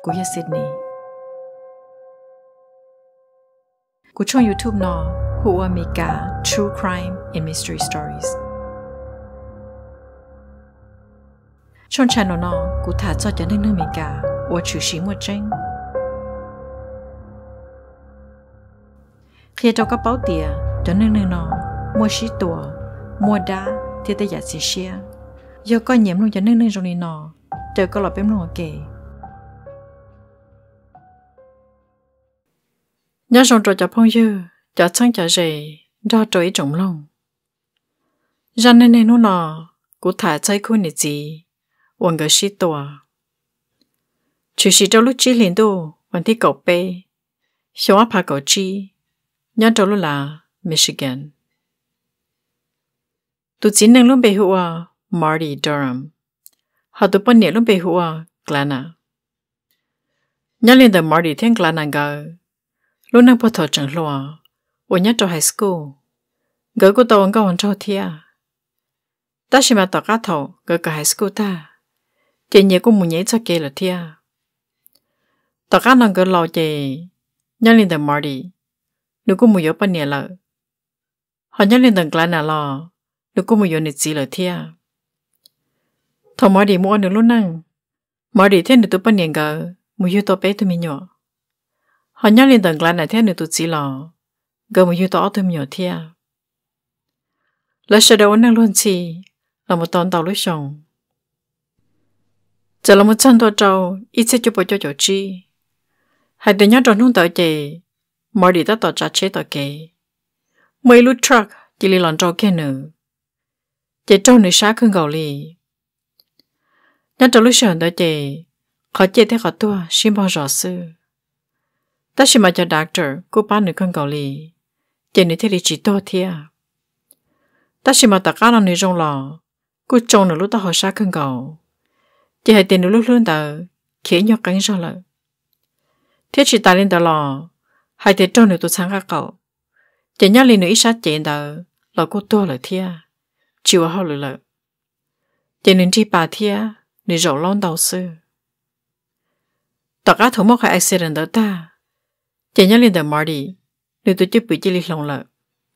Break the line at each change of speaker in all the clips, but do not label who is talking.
của Sidney. Của trong YouTube nó hùa Mekas True Crime and Mystery Stories. Trong channel nó của thả cho cho nên Mekas và chủ sĩ một tranh. Khi trong các báo tiền cho nên nó mua sĩ tua mua đá thì tới giả sĩ xe. Do có nhiễm luôn cho nên trong này nó chờ có lọ bếm luôn kề. Nhớ trong trò cho phong dư cho chẳng cho gì do trôi trọng lòng. Ra nên nó nọ của thả trái khu này gì uống cái sĩ tua. Chủ sĩ trong lúc chỉ liền đồ vẫn thích cậu bê xong áp hạ cậu chi nhớ trong lúc là Michigan. Tụi chỉ nên luôn bê hùa Marty Durham. Họ tụi bọn nhẹ luôn bê hùa Glenna. Nhớ lên đời Marty thiên Glenna gờ. Lúc năng bắt đầu chẳng loa. Ở nhớ trong high school. Gỡ của tàu ngao hồn trâu thia. Ta chỉ mà tỏ cá thầu gỡ cả high school ta. Chị nhớ của một nhảy cho kê là thia. Tỏ cá năng gỡ lò chị. Nhớ lên đời Marty. Nếu có một yếu bọn nhẹ lợ. Họ nhớ lên đời Glenna lò. Nếu có một yếu nịch gì là thia. Thầu Marty mua được lúc năng. Marty thiên được tụi bọn nhẹ gỡ. Một yếu tỏ bé tụi mình nhỏ. Họ nhớ lên tầng lại này theo được tụi chỉ lò, gồm một yếu tố tụi nhỏ theo. Lại sau đó năng luôn chi là một tòn tàu lối sông. Giờ là một chân đôi trâu, ít sẽ chụp cho chỗ chi. Hai đứa nhớ trong nông tàu chị, mọi đi ta tỏ trả chế tỏ kê. Mấy lút truck chỉ li lòn trâu kia nữa. Chị trâu nữ sát không gầu li. Nhớ trong lối sông đó chị, khó chế thế khó tua, xin bao rõ sư. Ta chỉ mà cho doctor, cô bán nữ con gạo lì, chỉ nữ thế li chỉ to thia. Ta chỉ mà tất cả là nữ trong lò, cô trông nữ lúc ta hỏi sát con gạo, chỉ hai tiền nữ lúc luôn ta khiến nhau cánh ra lại. Thế chỉ ta lên ta lò, hai tiền trông nữ tôi sáng các cậu, chỉ nhớ lên nữ ít sát chuyện ta là cô to lại thia, chịu họ lại. Chỉ nữ chỉ bà thia, nữ rộng lon đầu sư. Tất cả thủ mốc hai accident đó ta. Chỉ nhớ lên đời Marty, nếu tôi tiếp bị chỉ lịch lòng lợ.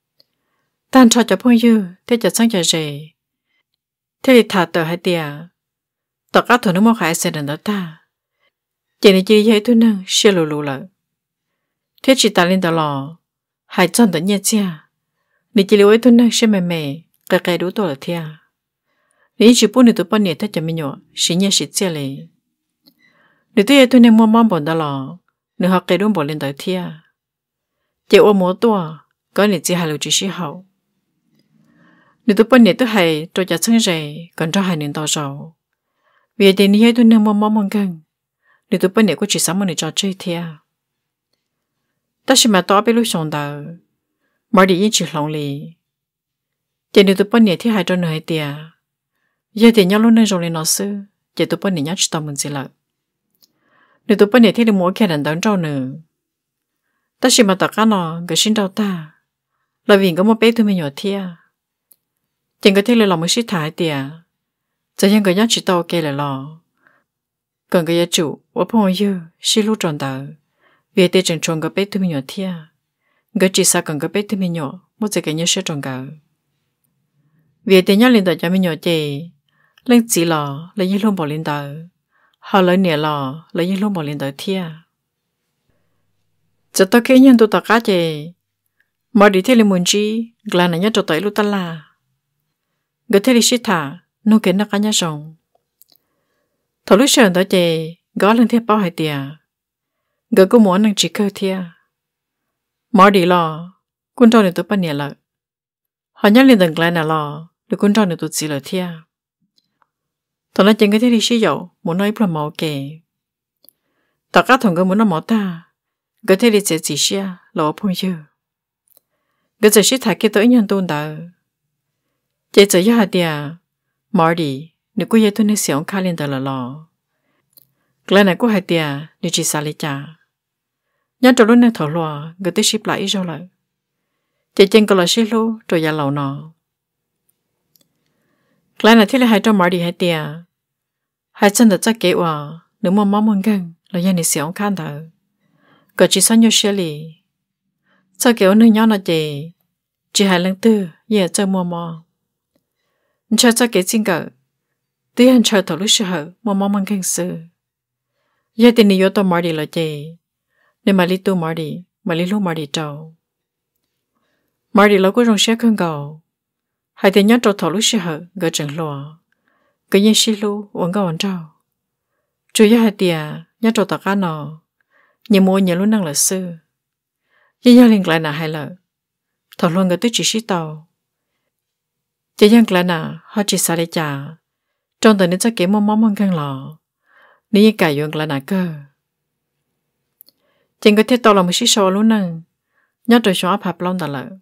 Tan cho phong dư, thế cho sáng cho rể. Thế thì thả tờ hai tìa. Tất cả thủ nước mốc hải sẽ đần đó ta. Chỉ này chỉ thấy tôi nâng, xe lù lù lợ. Thế chỉ ta lên tờ lò, hải chân tờ nhẹ chia. Nếu chỉ lưu ấy tôi nâng xe mẹ mẹ, cái đủ tôi là thia. Nếu chỉ bố nếu tôi bó nhẹ thế cho mình nhỏ, sẽ nhẹ sẽ chia lệ. Nếu tôi nâng mua mong bọn đó lò, nếu họ kể đúng bỏ lên tới thia. Chỉ ôm mối tua, có nên chỉ hai lưu chỉ sĩ hậu. Nếu tôi bận nhẹ tôi hay trôi chặt chân rầy, còn cho hai nên to rầu. Vì thế nên tôi nâng mong gần. Nếu tôi bận nhẹ có chỉ sống một nửa trò chơi thia. Ta chỉ mà tỏ biết lúc sống đầu. Mở đi yên chỉ lòng lì. Chỉ nếu tôi bận nhẹ thì hai cho nửa hai tia. Giờ thì nhau luôn nên rồi lên nó sư. Chỉ tôi bận nhẹ nhắc cho tao mình gì lợi. Nếu tôi bận nhẹ thì được mỗi kẻ đàn đón trâu nữa. Ta chỉ mà tất cả nó cái xin đau ta. Là vì có một bé tôi mình nhỏ thia. Chẳng có thể là lòng mới xích thải tìa. Giờ nhưng có nhắc chỉ tao kê là lò. Còn cái giá chủ của phong dư xí lúc tròn tờ. Vì thế chẳng tròn có bé tôi mình nhỏ thia. Người chỉ xa còn có bé tôi mình nhỏ. Một giờ cái nhớ sẽ tròn cờ. Vì thế nhắc lên tờ cho mình nhỏ chê. Lên chỉ lò là như luôn bỏ lên tờ. Họ lấy nẻ lò lấy như luôn bỏ lên tờ thia. Giờ tao kê nhân tụi tao cá chê. Mà đi thế là muốn chi. Glenn là nhớ cho tới lúc ta là. Người thế là xích thả. Nó kể nó cá nhá rồng. Thảo lúc sờn đó chê. Gó lên thế bao hai tìa. Người có muốn năng chỉ cơ thia. Mà đi lò. Quân trò này tụi bắt nẻ lợi. Họ nhớ lên tầng Glenn là lò. Được quân trò này tụi gì lợi thia. Thằng nó chẳng có thể đi sử dụng, muốn nói là màu kề. Tất cả thằng người muốn nói màu ta, có thể đi sẽ chỉ xe, là ở phong dư. Người sẽ xích thả kia tới nhân tôn đó. Chỉ sẽ cho hạt đìa, Marty, nếu có gì tôi nên xỉu khá lên đó là lò. Cái này có hạt đìa, nếu chỉ xa lý trả. Nhớ cho lúc này thở loa, người tới ship lại rồi lại. Chỉ chân có là ship lô, rồi ra lầu nọ. Cái này thì là hai cho Marty hai tia. Hai chân đã chắc kế hòa, nếu mà mong gần, là dân này xéo khăn thở cỡ chỉ sang nhiều xe lì sau kiểu nơi nhỏ nó chỉ hai lần tư giờ chơi mò mò chơi cho cái gì cỡ tuy anh chơi thầu lúc sợ mò mò mang khăn sư giờ thì nhiều tao mở đi là nên mà lý tu mở đi mà lý lúc mở đi trâu mở đi là có rong xe khăn cầu hai thì nhớ trâu thầu lúc sợ gỡ chừng lúa cái gì xí lu uống cái uống trâu chủ yếu hai tia nhớ trâu tao cá nọ nhiều mua nhiều lúc năng là sư giờ liền lại là hai lợ thầu luôn cái tôi chỉ xí tàu chỉ dân lại là họ chỉ xài để trả trong tuần đến chắc kiếm món món khăn lọ nếu cả dùng lại là cơ chính có thể tàu là một xí sò luôn nè nhớ trâu xóa phạp long đã lợ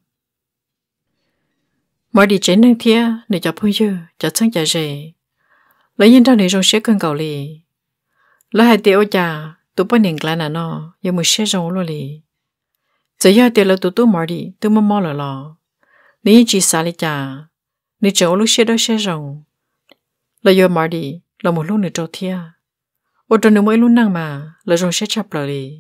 mọi đi trên năng thia để cho phơi dư cho sáng cho rể lấy yên trong này rong xe cơn cầu lì lấy hai tiêu trà tụi bên nhìn lại là nó giờ một xe rong luôn lì giờ giờ tiêu là tụi mọi đi tụi mò lò lò nếu chỉ xả đi trà nếu chỗ lúc xe đó xe rong là giờ mọi đi là một lúc nữa trâu thia ở trong này mỗi lúc năng mà là rong xe chập lại lì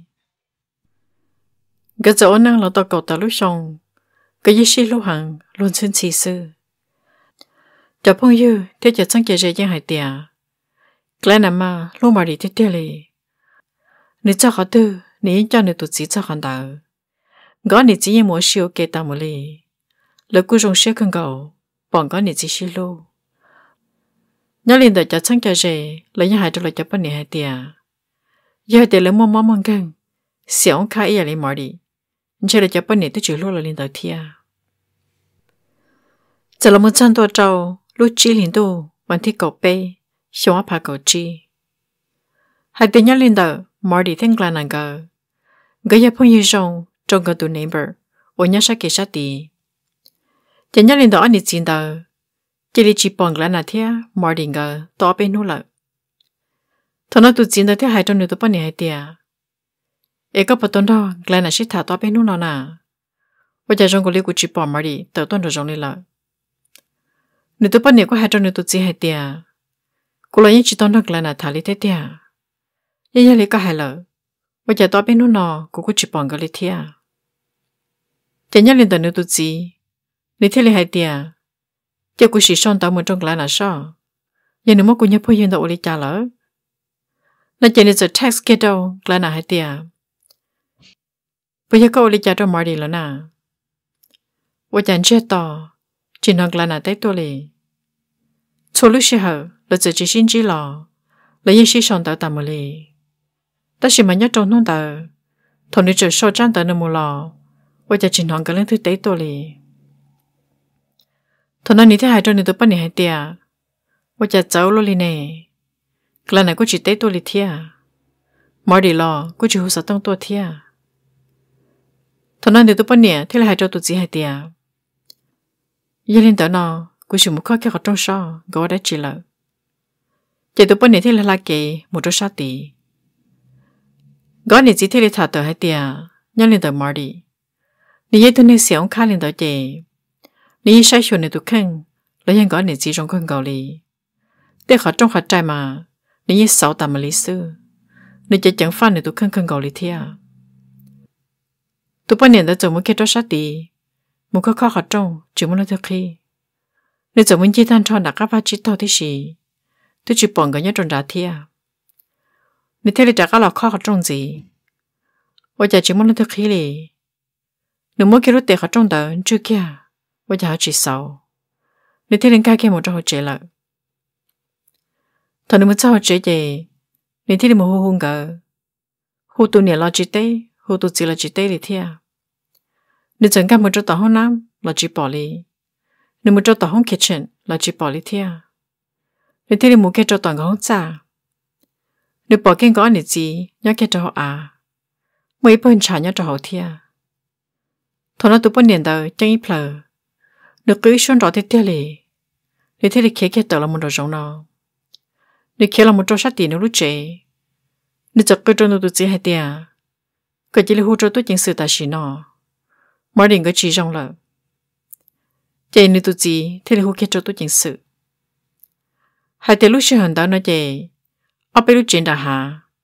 cái chỗ năng là tao cầu tao lúc xong cái gì xí lúc hàng luôn xin xí sư cho phong dư thế cho sáng chế giang hải tiệt cái này mà lúc mà đi tiệt lì nếu cho họ tư nếu cho người tụt chỉ cho họ đào có nếu chỉ muốn siêu kê tao một lì là cứ rong xe cần cầu bọn có nếu chỉ xí lu nhớ liền đợi cho sáng chế lấy những hải cho lại cho bọn hải tiệt giờ tiệt lấy món món gần xẻo khai ý lấy mỏ đi chơi là cho bọn này tôi chịu luôn là liền đợi thia giờ là một trăm tua trâu lúc chi liền tu vẫn thích cầu bê xóa phá cầu chi hai tên nhớ lên đợi mỏ đi thêm là nàng gờ gửi cho phong như rong trong cái tụ neighbor ở nhà sát kỹ sát tì chỉ nhớ lên đợi anh đi xin đợi chỉ đi chỉ bằng là thia mỏ đi gờ to bên nô lợ thằng nó tụ xin đợi thia hai trong nửa tụ bọn này hai tia có bắt tuần đó lại là shit thả to bên nô nào nà bây giờ trong cái của chỉ bỏ mỏ đi tự tuần rồi rong đi lợ nếu tụi bạn này có hai trong nửa tụi chị hai tia, cô lấy những chỉ tao được lại là thả lý thế tia, giờ lấy cả hai lợ, bây giờ tao bên nó nọ cô chỉ bằng cái lý thia, chỉ nhớ lên tận nửa tụi chị, lý thế lấy hai tia, giờ cô chỉ son tao muốn trong lại là sao, giờ nếu mà cô nhớ phơi hiện tại lý trả lỡ, là chỉ nên giờ tax kết đâu lại là hai tia, bây giờ cô lý trả cho mỏ đi là nà, bây giờ chết to. Chỉ nói là nãy tới tôi lì, số lúc xưa là chỉ xin chỉ lò, là những sự sống tạo tạm lì, ta chỉ mà nhớ trong nông tờ, thằng này chỉ so trang tờ nông lò, bây giờ chỉ nói cái lên thứ tới tôi lì, thằng này thứ hai trong này tôi bắt này hai tia, bây giờ cháu lo lì nè, cái này có chỉ tới tôi lì thia, mở đi lò, có chỉ hồ sơ tăng tôi thia, thằng này tôi bắt nè, thế là hai trong tôi chỉ hai tia. Giờ lên tới nó, cô chỉ một khó cái họ trong sao, gọi đã chỉ lợ. Chỉ tụi bọn này thì là kì một trong sáu tỷ. Gọi này chỉ thì là thả tờ hai tia, nhớ lên tới mở đi. Nếu như tôi này xéo khá lên tới chị, nếu như sai chuẩn này tụi khăn, lấy những gọi này chỉ trong con cầu lì. Để họ trong họ trai mà, nếu như sáu tầm mà lý sư, nếu chỉ chẳng phan này tụi khăn con cầu lì thia. Tụi bọn này đã dùng một cái trong sáu tỷ. Một cái khó trong chỉ muốn nói thật khi nếu giờ mình chỉ thanh tròn đã các ba chỉ tao thế gì tôi chỉ bằng cái nhớ trong trả thia nếu thế thì trả các là khó trong gì bây giờ chỉ muốn nói thật khi lì nếu mỗi cái lúc tệ khó trong đó chưa kia bây giờ chỉ sáu nếu thế đến cái kia một trong họ chế lại thằng nếu muốn sao họ chế gì nếu thế thì một hôn gờ hôn tu nhẹ lo chỉ tê hôn tu chỉ là chỉ tê thì thia nếu chẳng cần một chỗ tàu hông nam là chỉ bỏ đi, nếu một chỗ tàu hông kitchen là chỉ bỏ đi thia, nếu thế thì một cái chỗ tàu hông trả, nếu bỏ cái gói này gì nhớ cái chỗ à, mấy bên trả nhớ chỗ thia, thằng nó tụi bên điện đầu chẳng ít phở, nếu cứ xuân rõ thế tia lì, nếu thế thì kia cái tàu là một đồ giống nó, nếu kia là một chỗ sát tiền nếu lúc chế, nếu chợt cái chỗ nó tụi chỉ hai tia, cái chỉ là hỗ trợ tôi chính sự tài xí nó. Mở điện cái chỉ trong lợ. Chị nếu tụi chị thì là hô kết cho tôi chính sự. Hai tên lúc xưa hẳn đó nói chị ở bên lúc chuyện đã hả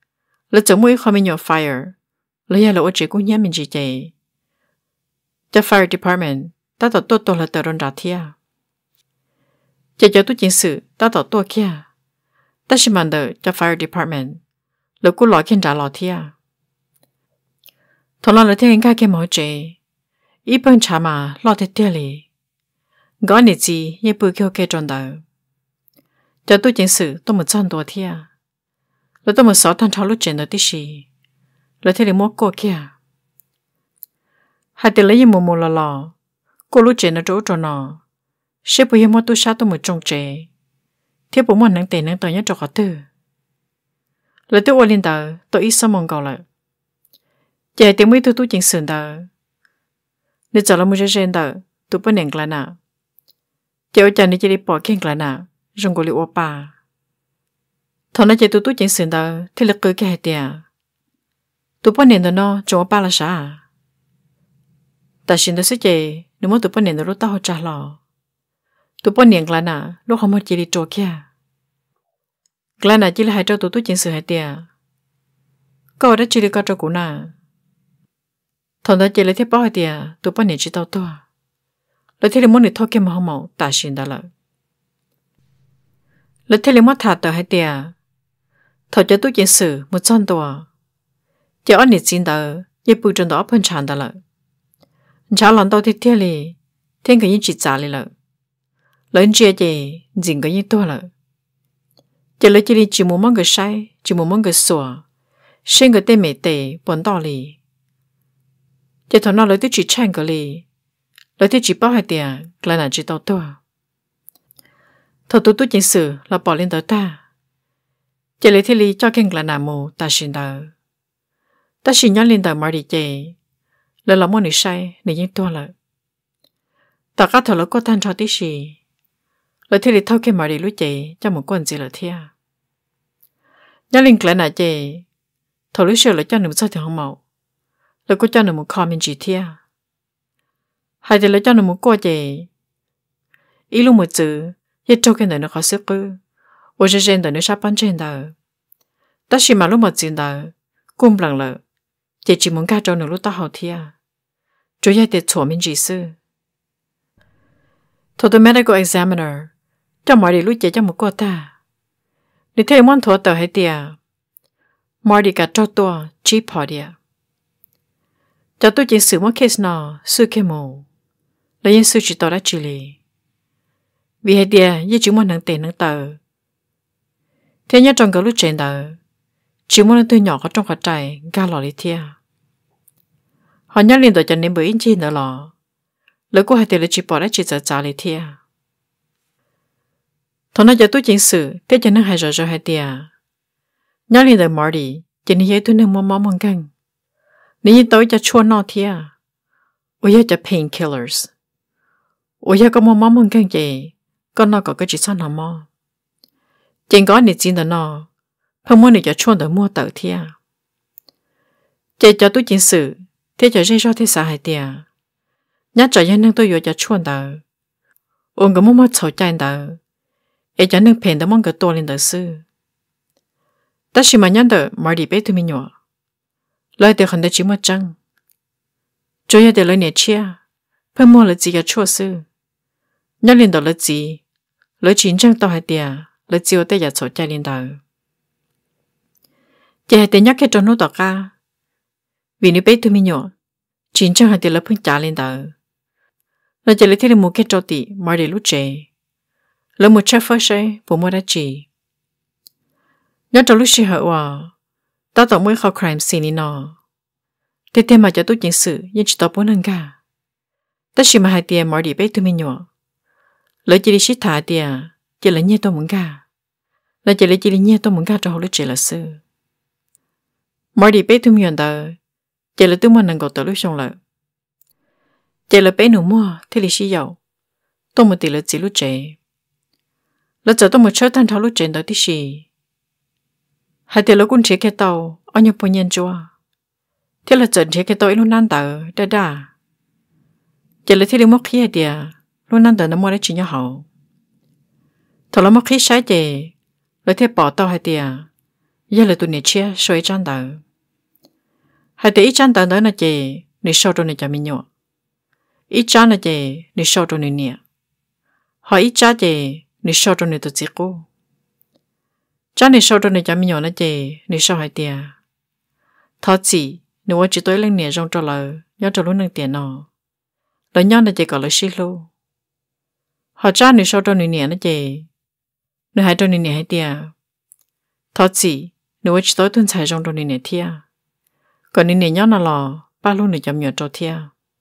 lỡ chồng mũi không mình nhỏ fire lỡ ya lỡ chỉ cũng nhớ mình chỉ chạy cho fire department ta tao tôi là tao run ra thia chạy cho tôi chính sự ta tao tôi kia ta chỉ mang được cho fire department lỡ cô lọ kiến trả lọ thia thằng lo lỡ theo anh cái mỏ chạy ít bên chả mà lo thế tia li gọi nị gì ye bự kêu cái tròn đầu cho tôi chính sự tôi một trăm đô thia lỡ tôi một sáu thằng cháu lúc chuyện đó tí gì lỡ theo đi mua cô kia hai tiền lấy một một lò cô lúc chuyện nó chỗ tròn nọ sẽ bây giờ mua tôi sát tôi một trong trẻ theo bố mình nâng tiền nâng tờ nhất cho họ tư lỡ tôi ôn lên tờ tôi ít sao mong cầu lại chạy tiền mấy tôi chính sự tờ nếu giờ là một gen tờ tôi bắt nền lại nè chạy ở này chỉ đi bỏ kén lại nè dùng cô li ô pa thằng nó chạy tôi chính sự tờ thì lực cứ cái tiền tôi bắt nền tờ nó cho ba là sao ta xin tôi sẽ chạy nếu mà tôi bắt nền tờ lúc tao trả lò tôi bắt nền lại nè lúc không mất chỉ đi trôi kia lại nè chỉ là hai trâu tôi chính sự hai tiền câu đó chỉ được câu trâu của nè thằng đó chỉ lấy thiết bao hai tiền tôi bắt nền chỉ tao to lấy thiết muốn để thôi kia mà không màu ta xin đó là lấy thiết muốn thả tờ hai tiền thằng cho tôi chính sự một trăm đô chỉ ở nền xin đó ye bù trần đó phân tràn đó là cháu lần đầu thì thiết li thiên cái như chỉ trả li là lớn chia gì dính cái như tôi là chỉ lấy chỉ đi chỉ muốn mong cái sai chỉ muốn mong cái sủa sinh cái tên mẹ tệ bốn đỏ li chỉ thằng nào lấy tôi chỉ tranh cái li lấy tôi chỉ bao hai tiền lại là chỉ tao tôi thằng tôi chính sự là bỏ lên tới ta chỉ lấy thì li cho kênh là nào mù ta xin đó ta xin nhớ lên tới mà đi chơi là làm món này sai này những tôi là ta cả thằng nó có tan cho tí gì là thế thì thâu cái mà đi lúc chạy cho một con gì là thế nhớ lên lại là chạy thằng lúc xưa là cho nằm sao thì không màu là có cho nằm một comment gì thế hay thì là cho nằm một cô chạy ý lúc một chữ nhất trong cái này nó khó sức cứ ở trên đời nó sắp bắn trên đời ta chỉ mà lúc một chuyện đời cũng bằng là chỉ muốn cả trong nửa lúc tao học thế chủ yếu để chuẩn mình chỉ sư thôi tôi medical examiner cho mọi điều lúc chạy cho một cô ta để thấy món thua tờ hay tiệt mọi điều cả cho tôi chỉ bỏ đi cho tôi chỉ xử một case nào sư cái mù là những sư chỉ tôi đã xử lý vì hay tiệt như chỉ muốn nâng tiền nâng tờ thế nhớ trong cái lúc trên đời chỉ muốn tôi nhỏ có trong cái trái ga lò đi thiệt họ nhớ liên tục cho nên bởi chi nữa lò lỡ cô hay tiệt là chỉ bỏ đã chỉ giờ trả đi thiệt thằng nó cho tôi chính sự thế cho nên hay rồi hay tiệt nhớ liên tục Marty chỉ nên tôi nên mua món canh nếu tôi cho chua nó thiệt ôi cho painkillers ôi có mua món canh gì con nó có cái chỉ sao nào mà chỉ có để xin đó nó không muốn để cho chua được mua tờ thiệt chỉ cho tôi chính sự thế cho dễ cho thế sao hay tiệt nhớ cho nhân năng tôi vừa cho chua đó ôn cái mua chậu chanh đó ấy cho nên phèn đó mong cái to lên đó sư ta chỉ mà nhớ được mà đi bé tụi mình nhỏ lời từ hắn đã chỉ một trăng cho giờ để lời nhẹ chia phải mua là gì cho chua sư nhớ lên đó là gì lời chín trăng to hay tiệt lời chiều tới giờ chậu chanh lên đó chỉ hay tiệt nhắc cái tròn nút đó cả vì nếu bé tụi mình nhỏ chín trăng hay tiệt là phun trả lên đó là chỉ lấy thế một cái trò tị mà để lúc trẻ là một chiếc phơi sấy bộ mua đã chỉ nhớ trong lúc xưa hở ta tổng mới khâu crime scene nọ thế thế mà cho tôi chính sự nhưng chỉ tao bốn lần cả ta chỉ mà hai tiền mà để bé tụi mình nhỏ lấy chỉ đi xí thả tiền chỉ lấy nhẹ tôi muốn cả là chỉ lấy chỉ đi nhẹ tôi muốn cả cho họ lúc trẻ là sư mà để bé tụi mình đó chỉ là tụi mình能够得lúc xong了chỉ là bé nụ mua thế là xí dầu tôi một tỷ là chỉ lúc trẻ là giờ tôi một chơi thanh thảo lúc trẻ đó tí gì hai tỷ là cũng chỉ cái tàu ở nhà bồn nhân chua thế là giờ chỉ cái tàu lúc nan tờ đã đã chỉ là thế là mất khí đi lúc nan tờ nó muaได้chỉ nhau hậu thằng nó mất khí sai gì là thế bỏ tàu hai tỷ giờ là tụi này chia soi trang tờ hai tỷ trang tờ đó là chị để sau trong này cho mình nhọ ít trang là chị để sau trong này nè họ ít trang chị để sau trong này tụi chị cô trang để sau trong này cho mình nhọ là chị để sau hai tiền thọ chị nếu chỉ tối lên nè trong trò lời nhớ trò lúc nâng tiền nọ lời nhớ là chị có lời xí lô họ trang để sau trong này nè là chị nếu hai trong này nè hai tiền thọ chị nếu chỉ tối tuần xài trong này nè thia còn này nè nhớ là lò ba luôn để chậm nhớ cho thia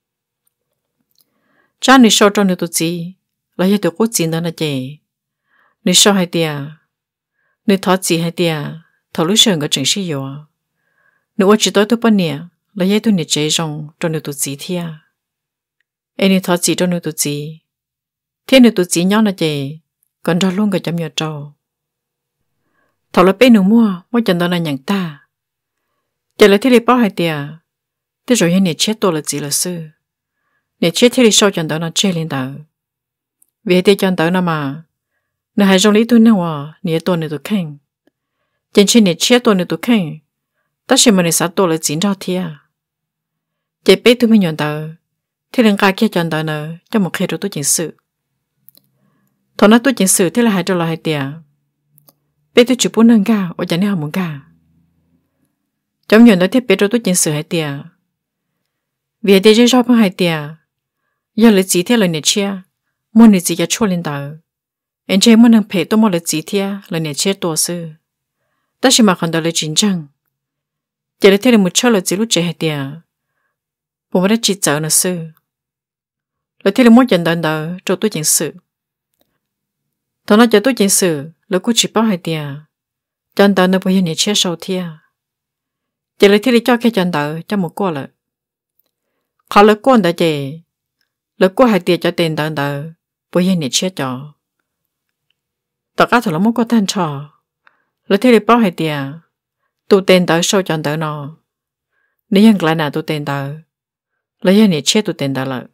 cha này sau trong này tụi chị là giờ tụi cô chị đó là chị này sau hai tia này thọ chị hai tia thọ lúc sớm có chuyện gì rồi nếu chỉ tối tụi bên nè là giờ tụi này chơi trong này tụi chị thia em này thọ chị trong này tụi chị thiên này tụi chị nhớ là chị còn ra luôn có chậm nhớ cho thọ là bên mua chân đó là nhận ta giờ là thế này bao hai tia thế rồi hiện này chết tôi là gì là sư nè chết thế thì sau chân đó nó chết lên đầu vì thế chân đó nó mà nè hai trong lý tôi nào à nè tôi nè tôi khen trên nè chết tôi nè tôi khen ta xem mà nè sát tôi là chín rau thia chị biết tôi mới nhận đầu thế nên cái kia chân đó nè cho một khi rồi tôi chỉnh sự thằng nó tôi chỉnh sự thế là hai trong là hai tia biết tôi chỉ muốn nâng cao ở nhà này không muốn cả trong nhận đó thế biết rồi tôi chỉnh sự hai tia vì thế chơi shop hai tia giờ lấy chỉ theo lời nè chia muốn lấy chỉ cho chua lên đầu anh chơi muốn nâng phê tôi muốn lấy chỉ theo lời nè chia tổ sư ta chỉ mà còn đó lấy chính trang giờ lấy theo lời một chỗ lời chỉ lúc chơi hai tia bố đã chỉ sợ nó sư lấy theo lời muốn nhận đàn đầu cho tôi chỉnh sự thằng nó cho tôi chỉnh sự lấy cô chỉ bảo hai tia chân đầu nó bây giờ nè chia sâu theo giờ lấy theo lời cho cái chân đầu cho một cô lợi họ lấy con đã chị lấy cô hai tiền cho tiền đàn đờ bây giờ nè chết cho tất cả thằng nó muốn có thanh trò lấy thế để bao hai tiền tụ tiền đờ sâu cho đờ nó nếu như lại nào tụ tiền đờ lấy giờ nè chết tụ tiền đờ lại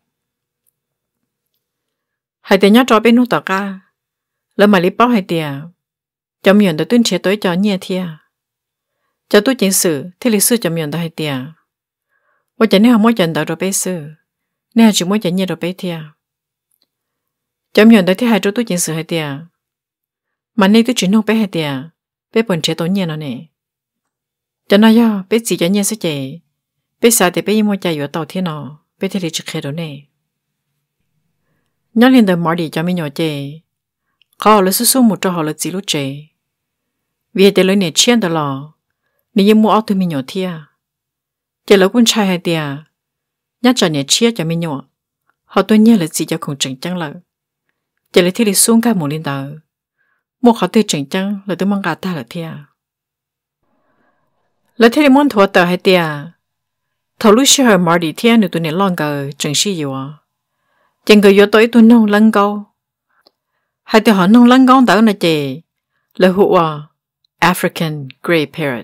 hai tiền nhớ cho bên nút tất cả lấy mà lấy bao hai tiền trong miệng đờ tuyên chết tới cho nhẹ thia cho tôi chính sự thế lịch sử trong miệng đờ hai tiền我今天还没见到这杯水，你还只没见你这杯天。今年的天还做多件事还点，mà nay tôi chuyển弄bé hay tiền, bé bận chế tối nhiên nó nè. Cho nó yo, bé chỉ cho nhiên sẽ chế, bé sao thì bé mua chạy ở tàu thế nào, bé thì chỉ khai đó nè. Nhớ lên đời mở đi cho mình nhỏ chế, họ là số một cho họ là chỉ lúc chế. Vì thế lời này chiên đó là, nếu mua áo tôi mình nhỏ thia. Chỉ là quân trai hay tiền, nhớ cho nhẹ chia cho mình nhỏ, họ tôi nhớ là gì cho không chỉnh chăng lợi. Chỉ là thì xuống cả một lên đầu, một họ tôi chỉnh chăng là tôi mong gà ta là thia. Là thì muốn thua tờ hay tiền, thầu lúc xưa mở đi thia nữa tôi nên lo ngờ chỉnh sĩ gì à. Chẳng ngờ vô tới tôi nông lăng câu, hay tôi họ nông lăng câu đó là gì, là hụa African Grey Parrot.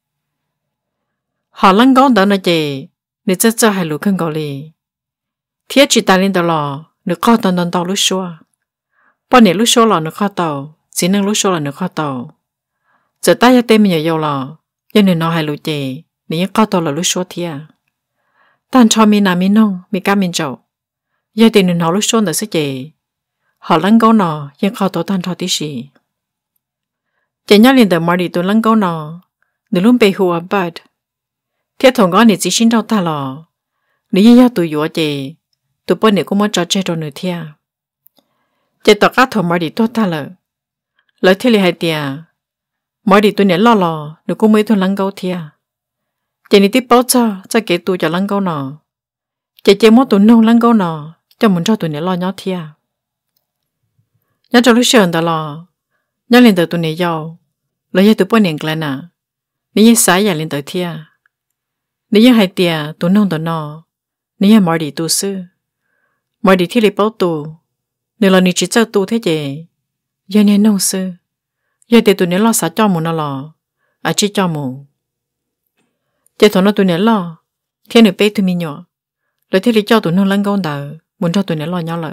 Họ lăng gón đó là gì, nếu cho hai lũ khăn gò lì. Thiết chỉ ta lên đó lò, nếu khó tàu tàu lúc xua. Bọn này lúc xua lò nếu khó tàu, chỉ năng lúc xua là nếu khó tàu. Giờ ta ya tên mình nhiều dầu lò, cho nên nó hai lũ gì, nếu khó tàu là lúc xua thia. Tan cho mình làm mình nông, mình cá mình trâu. Giờ thì nên họ lúc xua là sức gì. Họ lăng gón nó, nhưng khó tàu tan cho tí gì. Chỉ nhớ lên đó mà đi tôi lăng gón nó, nếu luôn bị hùa bật. Thiết thằng con này chỉ xin đâu ta lò, nếu như tụi yếu chị, tụi bọn này cũng muốn trò chơi rồi nữa thia. Chị tất cả thằng mới đi tốt ta lợi thế là hai tiền, mới đi tụi này lo, nếu cũng mấy tụi lăng câu thia. Chị này tiếp báo cho kể tụi cho lăng câu nọ. Chị muốn tụi nông lăng câu nọ, cho muốn cho tụi này lo nhó thia. Nhớ cho lúc sờn ta lò, nhớ lên tụi này giàu, lợi như tụi bọn này cái nè, nếu như sáng giờ lên tụi thia. Nếu như hai tia tụi nông tụi nọ, nếu như mở đi tụi sư, mở đi thì lấy bao tụi, nếu là你只做tụi thế gì, giờ nên nông sư, giờ thì tụi này lo sao cho mù nó lò, à chỉ cho mù, giờ thằng nó tụi này lo, thiên nữ bé tụi mình nhỏ, rồi thì lấy cho tụi nông lăng con đầu, muốn cho tụi này lo nhau lợi,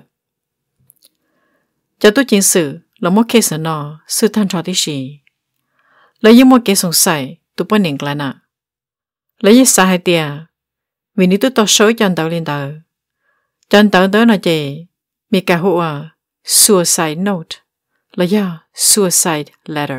cho tụi chính sự là một case nọ, sư thanh cho tí gì, lấy những một cái sùng sai tụi bọn nền lại nè lấy những sai hay tiệt vì nếu tụi tao xối chân tao lên tao chân tao đó là gì Mekas hùa suicide note là do suicide letter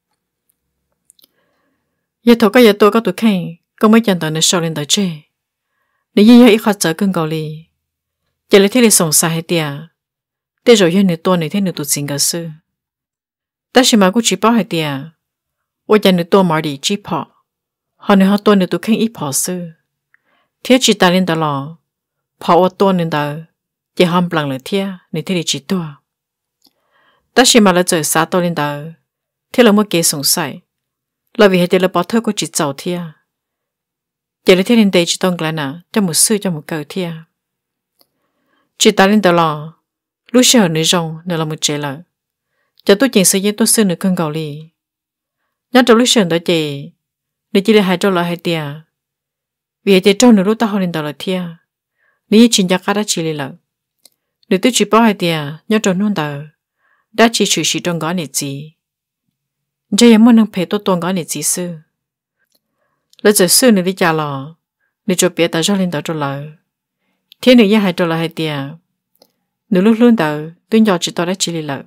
giờ thôi cái giờ tôi có tụi khen có mấy chân tao nó xấu lên tao chê nếu như ít khó trở cơn gạo li giờ lấy thế để sùng sai hay tiệt để rồi giờ nửa tuần này thế nửa tụi xin cái sự ta chỉ mà cũng chỉ bảo hay tiệt我家你多买点鸡泡，好你好多你都看一泡水，天气大领的了，泡我多领的，也很不冷了天，你天里几多？但是买了这啥多领的，天了么给送晒，老为还得了把头过去找天，也了天领的只当个呢，就没水就没够天，只大领的了，路上你用你了么接了，就都见时间都是你更高哩。nhớ trong lúc sớm đó chị, nếu chỉ là hai trâu là hai tia, vì thế trâu nữa lúc ta hỏi lên đó là thia, nếu chỉ nhắc cả chỉ là, nếu tôi chỉ bảo hai tia, nhớ trâu nôn đó, đã chỉ chịu chỉ trong gói này gì, giờ em muốn nâng phê tôi tuần gói này gì sư, lấy giờ sư nếu đi trả lò, nếu cho biết ta cho lên đó trâu là, thế nếu như hai trâu là hai tia, nếu lúc luôn đó, tôi nhỏ chỉ tôi đã chỉ là.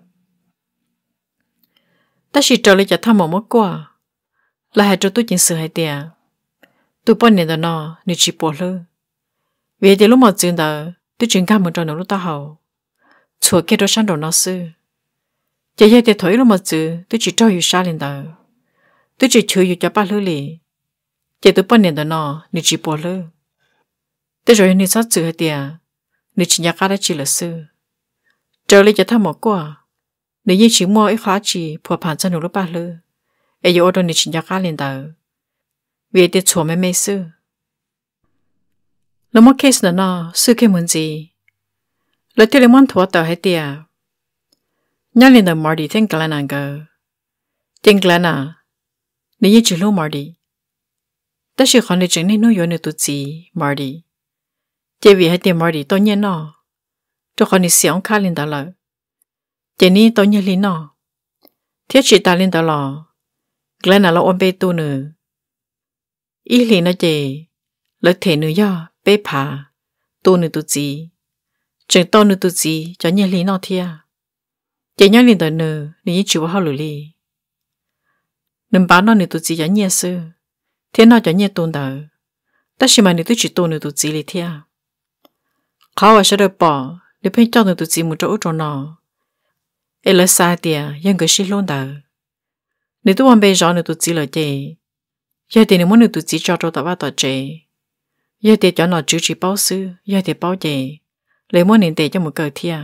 Ta chỉ trở lại cho Tham một qua, là hai chỗ tôi chính sự hay tiệt, tôi bọn này đó nó, nếu chỉ bỏ lỡ, vì thế lúc mà chuyện đó, tôi chuyển cả một trò nữa lúc ta hậu, chùa kia đó sang đồ nó sư, chỉ vậy thì thôi lúc mà chuyện, tôi chỉ cho hiểu sao lên đó, tôi chỉ chịu hiểu cho ba lỡ lì, chỉ tôi bọn này đó nó, nếu chỉ bỏ lỡ, tôi rồi nếu sao chuyện hay tiệt, nếu chỉ nhắc ra chỉ là sư, trở lại cho Tham một qua. Nếu như chỉ mua ít khóa chỉ phù hợp cho nụ lúc ba lư, ấy giờ tôi nên chỉ nhắc lên đầu, vì để chùa mấy sư. Lúc mà case nó sư cái muốn gì, lúc thì lấy món thua tờ hay tiệt, nhắc lên đầu Marty thêm cái này ngờ, thêm cái này, nếu như chỉ lúc Marty, ta chỉ còn để chừng này nuôi dưỡng được tụi gì Marty, chỉ vì hay tiệt Marty tôi nhớ nó, tôi còn để xéo khá lên đầu rồi. Chỉ ní tôi nhớ lý nó, thiết chỉ ta lên đó lò, cái nào là ôm bê tu nữa, ý lý nó chỉ, lợi thể nữa do bê phá, tu nữa tu gì, chừng to nữa tu gì cho nhớ lý nó thia, chỉ nhớ lên đó nữa, ní chịu vào lử li, nằm bán nó nữa tu gì cho nhớ sư, thế nó cho nhớ tu đó, ta chỉ mà nữa tu chỉ tu nữa tu gì li thia, khó mà sẽ được bỏ, để phải cho nữa tu gì một chỗ cho nó. Ê lỡ xa tiệt, dân cứ xí luôn đó. Nếu tôi muốn bây giờ nếu tôi chỉ là gì, giờ thì nếu muốn nếu tôi chỉ cho tao vào tao chế, giờ thì cho nó chịu chỉ báo sư, giờ thì báo gì, lấy muốn nên để cho một cái thiệt.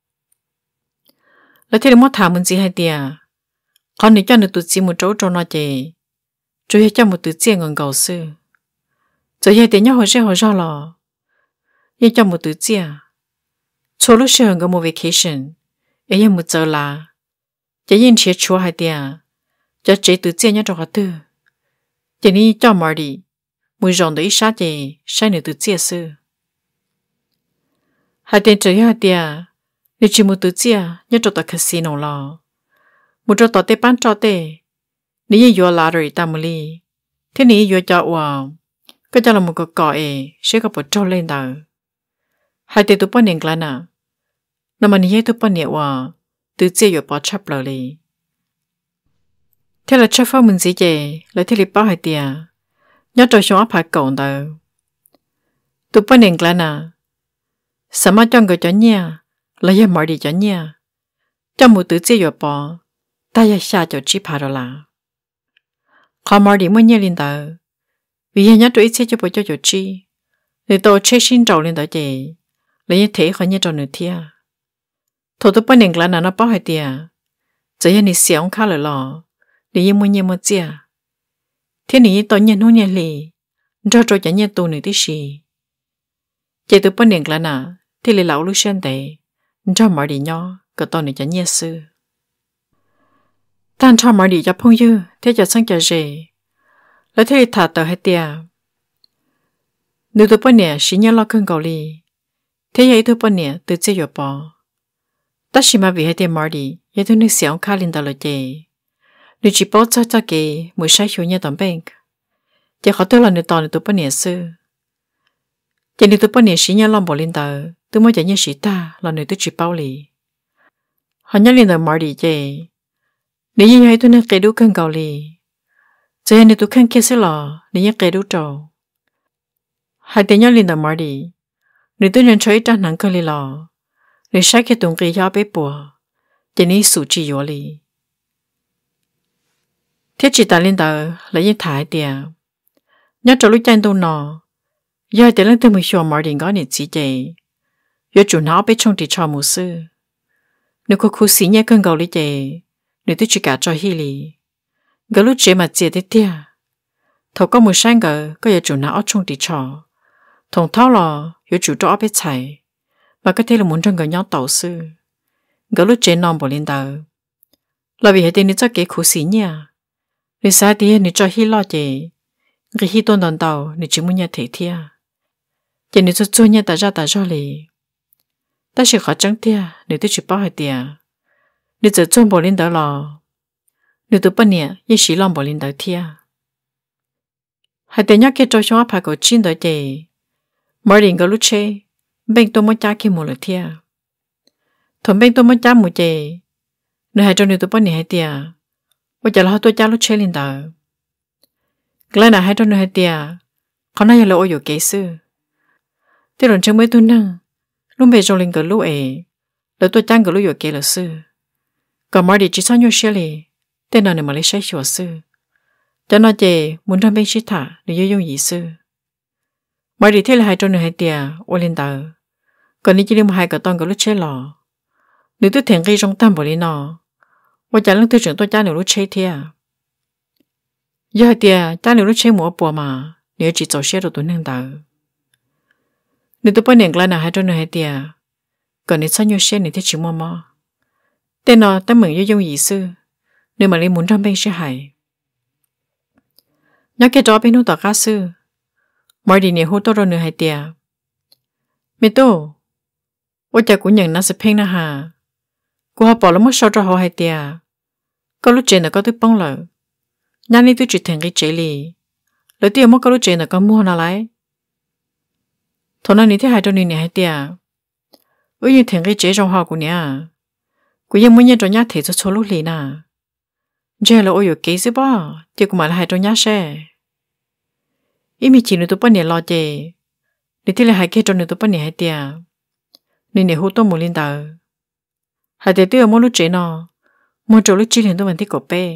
Lấy thì muốn thả muốn gì hay tiệt, còn nếu cho nếu tôi chỉ một chỗ cho nó gì, chủ yếu cho một từ tiền ngon cầu sư, giờ thì nhớ hồi ra lò, giờ cho một từ tiền, cho lúc sau có một vacation. Ấy một giờ là chỉ nhìn chia chúa hai tia, cho chế tự nhiên nhớ cho họ tư, chỉ ní cho Marty, mùi rồng đấy sát gì, sai nữa tự nhiên sư. Hai tên chơi hai tia, nếu chỉ một tự nhiên nhớ cho tao casino lo, một cho tao tê bán cho tê, nếu như vừa lottery tam li, thế nếu vừa cho wow, cái cho là một cái cõi, sẽ có một trâu lên đầu. Hai tên tụi bọn nền lại nè. Nó mà nhớ tụi bọn nhậu à, tự nhiên bỏ chấp lời đi. Thế là chấp phá mình gì vậy, lấy thế là bảo hai tia, nhớ cho chúng áp hại cậu đâu. Tụi bọn nền lại nè, sao mà cho người cho nha, lấy giờ mở đi cho nha, cho một tự nhiên bỏ, ta giờ xa cho chỉ phá rồi là. Khó mở đi mới nhớ lên đâu, vì nhớ tụi ít sẽ cho bộ cho chi, để tôi chế xin trầu lên đó vậy, lấy như thế khỏi nhớ trầu nữa thia. Thôi tụi bọn nền lại nó bảo hai tia, giờ như nị xéo khá là lò, để như mua nhiều một chia. Thế nị tôi nhận hôn nhận lì, cho cho nhận tu nữa tí gì. Chỉ tụi bọn nền lại nè, thì lì lão lúc xuyên đấy, cho mở đi nhỏ, có tôi nữa cho nhận sư. Tan cho mở đi cho phong dư, thế cho sang cho dễ, lấy thế thả tờ hai tia. Nếu tụi bọn nè xí nhớ lo cơn cầu lì, thế vậy tụi bọn nè tự chế bỏ. Ta chỉ mà vì hai tia mở đi, vậy tôi nước xéo khá lên đó là gì. nếu chỉ bảo cho cái mỗi sai hiểu nhẹ tầm bank chỉ khó tôi là nếu tao nếu tôi bắt nhẹ sư chỉ nếu tôi bắt nhẹ xí nhẹ lòng bỏ lên tờ tôi mới chỉ nhẹ xí ta là nếu tôi chỉ bảo lì họ nhớ lên tờ mở đi chứ nếu như vậy tôi nên kể đủ cân cầu lì giờ nếu tôi không kia sẽ là nếu như kể đủ trâu hai tên nhớ lên tờ mở đi nếu tôi nhận thấy trang nắng cơ lì lò nếu sai cái tung cái giá bé bùa chỉ ní sủ chỉ yếu lì thiết chỉ ta lên tờ là như thái tiền nhớ cho lúc chân tôi nọ giờ tiền lên tôi mới hiểu mở đi có những gì vậy giờ chủ nó bé trong thì cho một sư nếu có khu xí nhẹ cân cầu lý vậy nếu tôi chỉ cả cho hi lì cái lúc chế mà chế thế tia thầu có một sáng gờ có giờ chủ nó ở trong thì cho thằng tháo là giờ chủ cho bé chạy và cái thế là muốn trong cái nhau tàu sư cái lúc chế non bỏ lên tờ là vì hệ tiền nếu cho cái khu xí nhẹ nếu sao thì nếu cho hi lo vậy cái hi tôn đòn tàu nếu chỉ muốn nhà thể thia chỉ nếu cho nhà ta ra lì ta sẽ khó trắng thia nếu tôi chỉ bảo hai tia nếu giờ chôn bỏ lên tờ lò nếu tôi bắt nhẹ như xí lòng bỏ lên tờ thia hai tia nhắc cái trò xong áp có chín tờ vậy mở điện cái lúc chơi bên tôi mới trả kia một lần thia thằng bên tôi mới trả một vậy nếu hai trò nếu tôi bắt nhẹ hai tia bây giờ là tôi trả lúc chơi lên tờ cái này hai trò nếu hai tia khó nói là ôi dồi kế sư thế rồi chẳng mấy tôi năng lúc về trong linh cái lúc ấy là tôi trang cái lúc dồi kế là sư còn mở điện chỉ sao nhau xe lì tên nào này mà lấy xe chùa sư cho nó chè muốn ra bên shit thả để dùng gì sư mở điện thế là hai trò nếu hai tia ôi lên tờ còn đi chỉ đem hai cái ton cái lúc chơi lò nếu tôi thèm gây trong tâm vào đi nọ ôi chả lưng tôi trưởng tôi cha nếu lúc chơi thia giờ hai tia cha nếu lúc chơi mua bùa mà nếu chỉ走xe rồi tôi nâng tờ nếu tôi bắt nền lại là hai trò nếu hai tia còn nếu sao nhau xe nếu thế chỉ mua mò tên nó ta mừng dùng gì sư nếu mà lên muốn trong bên sẽ hại nhớ cái đó bên nó tỏ cá sư mọi đi nếu hô tôi rồi nếu hai tia mẹ tôi ôi chả cũng nhận nó sẽ phêng na hà cô họ bỏ lắm mất sau cho họ hai tia có lúc trên là có tôi bông lợ nhà này tôi chỉ thành cái chế lì lấy tiền mất có lúc trên là có mua nào lại thằng nào ní thế hai trò ní hai tia ôi như thành cái chế trong họ của nhà côยังmuốn nhận cho nhà thế cho số lúc lì nà giờ là ôi kế gì bỏ thì cũng mà là hai trò nhà xe ý mi chỉ nữa tôi bắt nhẹ lo chê để thế là hai cái trò nữa tôi bắt nhẹ hai tia nên để hô tôi một linh tờ hai tia tôi mua lúc chế nó mua chỗ lúc chi liền tôi vẫn thích cổ bê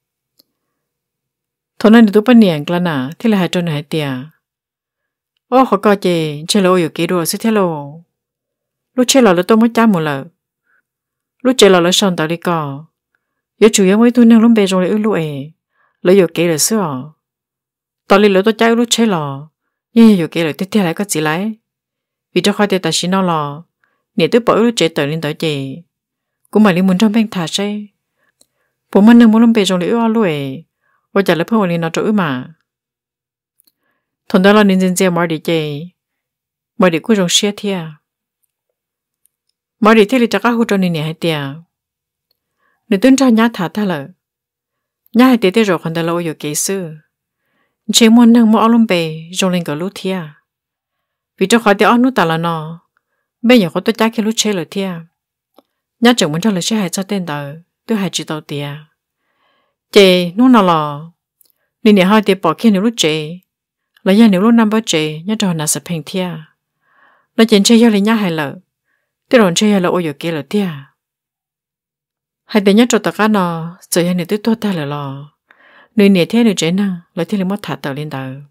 thằng này tôi bắt nhẹ cái nà thế là hai trò nữa hai tia ô họ coi chê chơi là ôi kế đồ sẽ thế lộ lúc chơi là tôi mới chán một lần lúc chơi là son tao đi cò giờ chủ yếu mấy tôi năng lúc bê rồi ư lúc ấy lấy giờ kế là xưa tao đi lấy tôi chơi lúc chơi là nhưng giờ kế là tiếp theo lại có gì lại vì cho khỏi tiền tài xí nó là nếu tôi bỏ lúc chơi tới lên tới chơi cũng mà đi muốn trong bên thả chơi bố mình năng muốn lúc bê rồi ư lúc ấy bây giờ là phải lên nó chỗ mà thằng đó là nên dân chơi mở đi chơi mở đi cũng rong xe thia mở đi thế thì chắc các hồ trò này hay tiệt nếu tuân theo nhá thả ta là nhá hay tiệt rồi còn ta lâu rồi kế sư chế muốn năng mua áo bề rong lên cái lúa thia vì cho khỏi tiệt áo nút ta là nó bây giờ có tôi chắc cái lúa chế rồi thia nhá chẳng muốn cho lời chế hay cho tên tờ tôi hay chỉ tàu tiệt chế nút nào là nên để hai tiệt bỏ kia nếu lúa chế là nhà nếu lúa năm bao chế nhá cho nó sẽ thành thia là chuyện chế cho lấy nhá hay lợ tôi nói chơi là ôi giờ kia là tia hai tên nhớ cho tất cả nó giờ hai người tôi tốt ta là lo nơi này thế nơi chế năng là thế là mất thả tàu lên tàu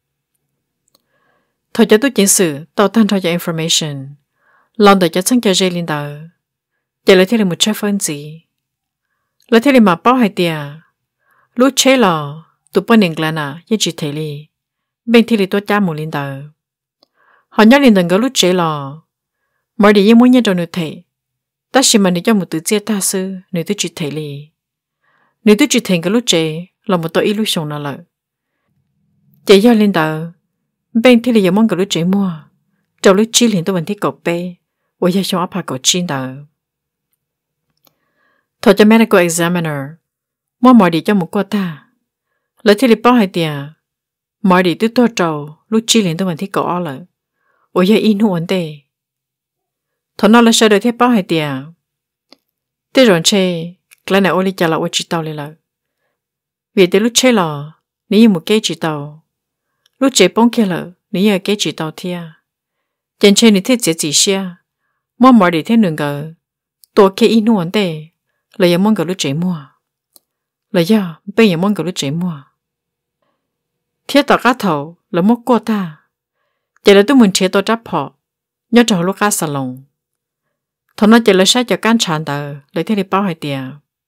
thôi cho tôi chiến sự tàu tan thôi cho information lòng đời cho sang cho dây lên tàu giờ là thế là một trái phân gì là thế là mà bao hai tia lúc chế lò tụi bọn nền glan à như chỉ thấy đi bên thế là tôi cha một lên tàu họ nhớ lên tàu cái lúc chế lò mọi điều muốn nhận cho người thầy ta chỉ mà để cho một từ chia ta sư nếu tôi chỉ thấy lì nếu tôi chỉ thấy cái lúc trẻ là một tội illusion nào lợi chạy ra lên tờ bên thì là giờ mong cái lúc trẻ mua trong lúc chi liền tôi vẫn thích cậu bé và giờ trong áp cậu chi tờ thôi cho medical examiner mọi đi cho một cô ta lấy thế thì bao hai tiền mọi đi từ to trâu lúc chi liền tôi vẫn thấy có rồi ôi giờ in huống tê thằng nó là sợ đời thế bao hai tiền thế rồi chơi cái này ôi đi trả lại ôi chỉ tàu lên rồi vì thế lúc chơi là nếu một cái chỉ tàu lúc chơi bóng kia là nếu cái chỉ tàu thia trên chơi thì thế chỉ xia mọi đi thế nương gờ tôi cái in huống tê là giờ mong gờ lúc chơi mua là giờ bây giờ mong gờ lúc chơi mua thiết tỏ cá thầu là một cô ta chỉ là tôi muốn chế tôi chấp họ nhớ cho lúc cá salon thằng nó chỉ là sai cho can chán tờ lấy thế đi bao hai tiền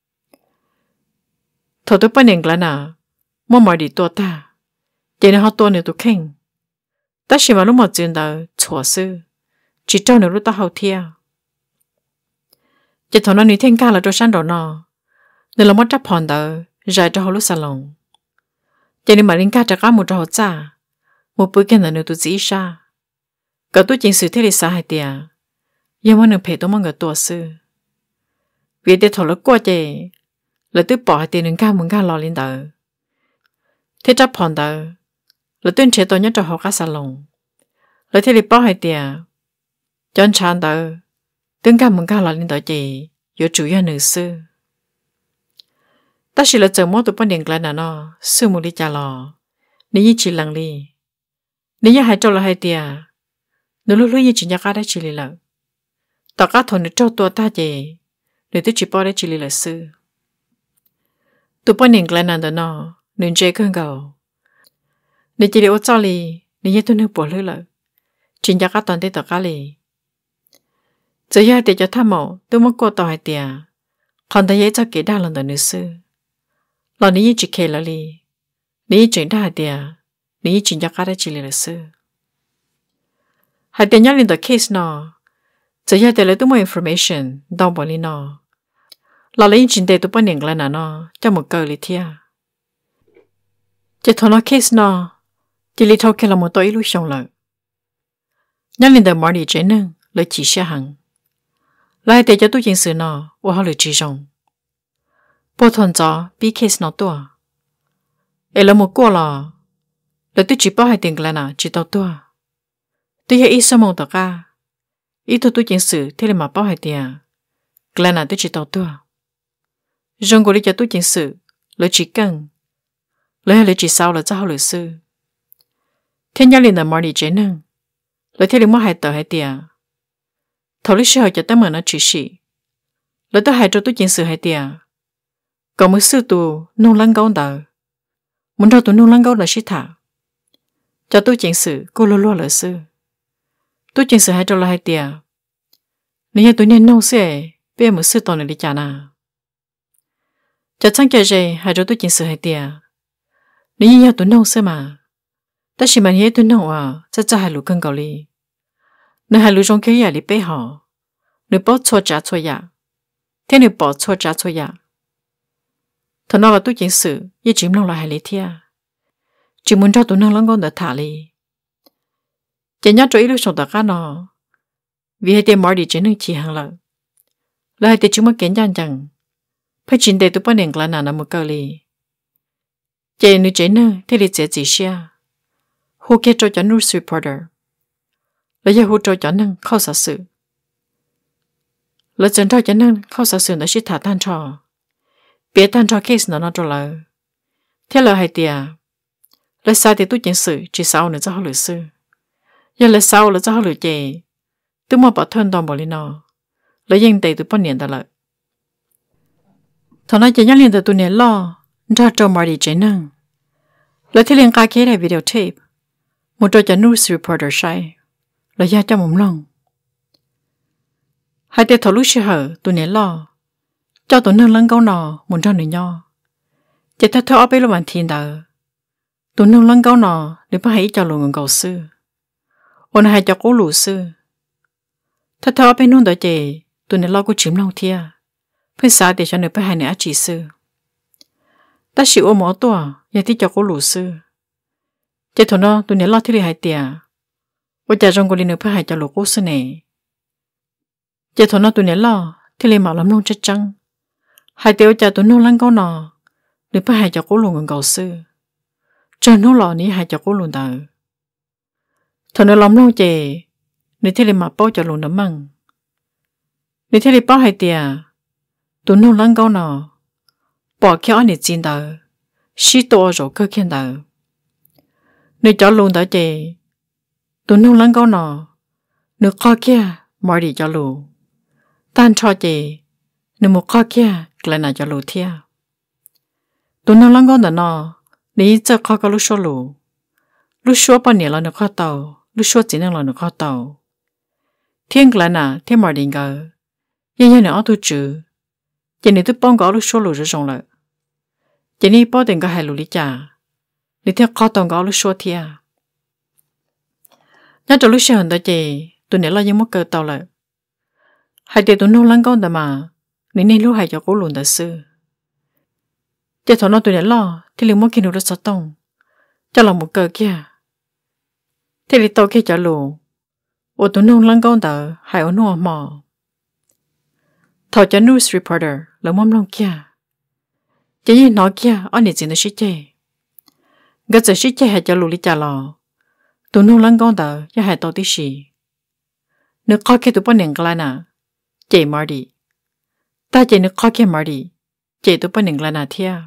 thầu tôi bắt nhận là nè mọi đi tua ta chỉ là họ tua nữa tôi khen ta chỉ mà lúc một chuyện tờ chua sư chỉ cho nữa lúc ta hậu thia chỉ thằng nó ní thiên ca là tôi sang đồ nọ nên là mất chấp hòn tờ giải cho họ lúc salon cho nên mà linh ca trả cả một trò cha một bữa kia là nữa tôi chỉ xa cậu tôi chính sự thế là sao hai tiền nhưng mà nương phải tôi mong người tua sư vì để thổi lớp qua chơi là tôi bỏ hai tiền nương ca muốn ca lo lên tờ thế chấp hòn tờ là tôi chế tôi nhớ cho họ cả salon là thế là bỏ hai tiền cho chán tờ tôi ca muốn ca lo lên tờ chơi有主要nữ sư ta chỉ là chờ mỗi tụi bọn điện lại nó sư một đi trả lò nếu chỉ lăng đi nếu hai trâu là hai tia nếu lúc như chỉ nhà cá đã chỉ là tao cá thôn được trâu tua ta gì nếu tôi chỉ bỏ đã chỉ là sư tụi bọn điện lại nó nên chơi cơn gầu nếu chỉ để ô cho li nếu tôi nước bỏ lưỡi là chỉ nhà cá toàn thế tao cá li giờ giờ để cho tham mộ tôi muốn cô tao hai tia còn thấy cho kỹ đa lần đó nữ sư là ní chỉ kể là li ní chuyện đã địa ní chuyện cho cả đã chỉ là sư hai tiền nhắc lên the case nó giờ giờ để lấy tôi mua information đong bỏ li nó là lấy chuyện để tôi bắt nhận lại nó cho một câu li thia chỉ thằng nó case nó chỉ li thâu kia là một tội illusion lợi nhắc lên the money chế nâng lấy chỉ xe hàng lại để cho tôi chính sự nó và họ lấy chỉ rong bộ thuần gió bị case nó tua là một cô là tôi chỉ bảo hai tiền là nào chỉ tao tua tôi hay ít sao mong tao ca ít thôi tôi chính sự thế là mà bảo hai tiền là nào tôi chỉ tao tua rong của đi cho tôi chính sự lời chỉ cần lời chỉ sao là cho họ lời sư thế nhau liền là money chế nâng lời thế là mua hai tờ hai tiền thầu lý sư cho tới mà nó chỉ sĩ lời tôi hai cho tôi chính sự hai tiền còn một sư tù nông lăng gấu đờ muốn cho tụi nông lăng gấu là sĩ thả cho tôi chính sự cô lô lô là sư tôi chính sự hai cho là hai tiền nếu như tôi nên nông sẽ bây một sư tồn này đi trả nào cho chẳng kể gì hai cho tôi chính sự hai tiền nếu như tôi nông sẽ mà ta chỉ mà nhớ tôi nông cho hai lũ cân cầu đi nếu hai lũ trong kia nhà đi bế họ nếu bỏ错trả错呀thế nếu bỏ错trả错呀thằng nó là tôi chính sự như chìm lòng là hai lý thia chỉ muốn cho tụi nó lắng con để thả đi chỉ nhớ cho ý lúc sống tất cả nó vì hai tiền mở đi chỉ nên chỉ hàng lợi là hai tiền chúng mới kiến nhận rằng phải chính để tụi bọn đèn là nào một câu li chỉ nếu chỉ nên thì đi sẽ chỉ xia hồ kia cho news reporter là giờ hồ cho nên không sợ sự là chân cho nên không sợ sự là chỉ thả tan trò biết tan cho case nó cho lời thế là hai tia là sao thì tôi chính sự chỉ sao nữa cho họ lựa sư giờ là sao là cho họ lựa chè tôi mua bỏ thân toàn bộ lên nó lấy dân tệ tôi bắt niệm ta lợi thằng nói chỉ nhắc liền từ tôi niệm lo cho trâu mà đi chế năng lấy thế liền cái kia là video tape một trò cho news reporter sai lấy ra cho mồm lòng hai tia thầu lúc xưa hở tôi niệm lo cho tụi nương lăng câu nọ muốn cho nữ nho chỉ theo theo ở bên bản thiên đạo tụi nương lăng câu nọ để bắt hãy cho lùi cầu sư ôn hai cho cố lù sư theo theo ở bên nương đợi chị tụi nương lo cô chìm lòng thia phải sao để cho nữ bắt hãy nữ chỉ sư ta chịu ôm mỏ tua giờ thì cho cố lù sư chỉ thằng nó tụi nương lo thì hai tia ôi cha trong cô đi nữ bắt hãy cho lù cố sư này chỉ thằng nó tụi nương lo thì lấy máu làm nông chết trắng hai tiêu cha tụi nông lăng câu nọ Nếu phải hai cho cố luôn ngừng cầu sư. Cho nó lò ní hai cho cố luôn tờ. Thằng nó lòng lâu chè. Nếu thế mà bao cho luôn nó măng. Nếu thế bao hai tìa. Tụi nó lắng câu nọ. Bỏ kéo anh chín tờ. Xí tổ rồi cơ khen tờ. Nếu cho luôn tờ chè. Tụi nó lắng câu nọ. Nếu khó kia. Mở đi cho lù. Tan cho chè. Nếu một khó kia. Lại là cho lù thia. Tụi nó lắng câu nọ. Nếu giờ khó có lúc số lù. Lúc số bao nhiêu là nó khó tàu. Lúc số chỉ năng là nó khó tàu. Thiên lại nà. Thiên mở đi ngờ. Nhưng nó tôi chữ. Chỉ nếu tôi bông có lúc số lù rồi rộng lợi. Chỉ nếu bao tiền có hai lù lý trả. Nếu theo khó tàu có lúc số thia. Nhớ cho lúc xe hẳn đó chị. Tôi nếu là những mất cơ tàu lợi. Hai tiền tôi nô lắng con đó mà. Nếu nên lúc hai cho cố lùn đó sư. Chỉ thọ nó tôi nếu lo. Thì liệu mất khi nó rất sợ tông. Cho lòng một cơ kia. Thì liệu tàu kia cho lù. Ủa tôi nô lắng con đó. Hai ổ nô mò. Thọ cho news reporter. Là mong lòng kia. Chỉ như nó kia. Ở nền gì nó xí chê. Gật giờ xí chê hai cho lù lý trả lò. Tụi nó lắng con tờ cho hai tàu tí xì. Nếu khó kia tụi bọn nền gla nà. Chị mở đi. Ta chị nếu khó kia mở đi. Chị tụi bọn nền gla nà thia.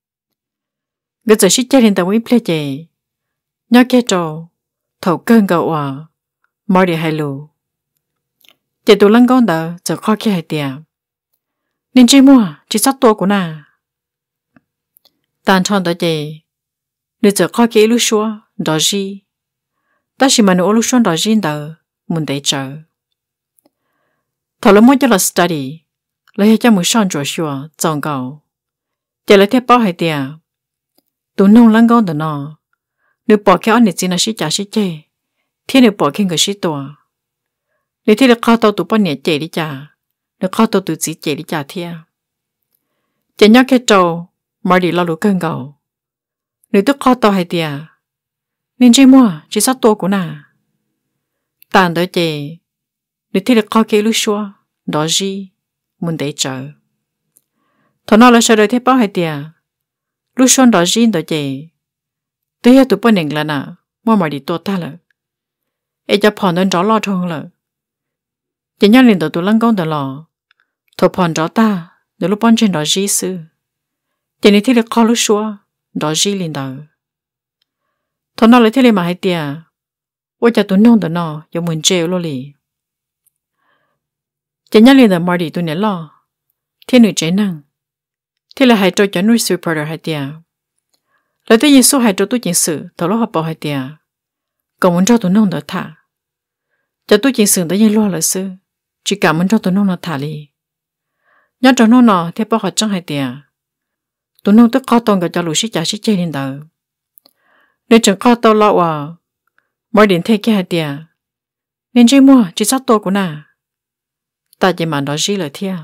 Gật giờ xích chạy lên tàu ý plê chị. Nhớ kia trò. Thầu cơn gạo à. Mở đi hai lù. Chị tụi lắng con tờ giờ khó kia hai tìa. Nên chị mua. Chị sát tua của nà. Tàn tròn tờ chị. Nếu giờ khó kia lúc xua. Đó gì. Ta chỉ mà nó lúc xuân đó riêng đâu, muốn để chờ. Thảo luận mỗi cho là study, lấy cho mỗi sáng rồi xua, chọn cầu. Chỉ lấy theo bao hai tia. Tụi nông lăng con đó nó. Nếu bỏ cái anh chỉ là sĩ trả sĩ chê, thì nếu bỏ cái người sĩ tua. Nếu thì là khó tao tụi bọn nhẹ chê đi trả, nếu khó tao tụi chỉ chê đi trả thia. Chỉ nhớ cái trâu, mà đi lo lũ cơn cầu. Nếu tức khó tao hai tia. Nên chị mua, chị sát tổ của nà. Tàn đó chị. Nếu thì được khó kê lúc xua. Đó gì. Muốn để chờ. Thọ nó là sợ đời thế bao hai tìa. Lúc xua đó gì đó chị. Tôi hiểu tụi bọn nền là nà. Mua mà đi tổ ta lợ. Ê cho phòn đơn rõ lo thông lợ. Chị nhớ lên tụi lăng công tụi lò. Thọ phòn rõ ta. Nếu lúc bọn trên đó gì sư. Chị nếu thì được khó lúc xua. Đó gì lên tụi. Thọ nó lấy thế mà hai tia. Ôi cha tụi nông tụi nó. Giống muốn trêu lô lì. Chỉ nhắc lên tụi Marty tụi nè lo. Thế nữ chế năng. Thế là hai trò cho news reporter hai tia. Lấy thế số hai trò tụi chính sự. Thọ lo hợp bảo hai tia. Còn muốn cho tụi nông tụi thả. Cho tụi chính sự tới như lo là sư. Chỉ cảm ơn cho tụi nông nó thả lì. Nhớ trò nông nó. Thế bảo họ chẳng hai tia. Tụi nông tức khó tông cả cho lũ sĩ trả sĩ chê lên tờ. Nếu chẳng khó tao lo à. Mỗi đến thế kia hạt tìa. Nên chị mua chỉ sát tổ của nà. Ta chỉ mà đó gì lời thia.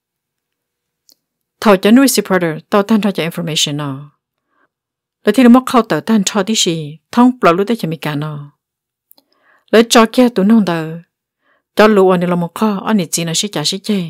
Thảo cho news reporter tao tan cho information nó. Lời thì nó móc khâu tờ tan cho tí xì. Thông bảo lúc tới cho mình cả nó. Lời cho kia tụi nông tờ. Cho lũ anh là một kho. Anh chỉ là sĩ trả sĩ chê.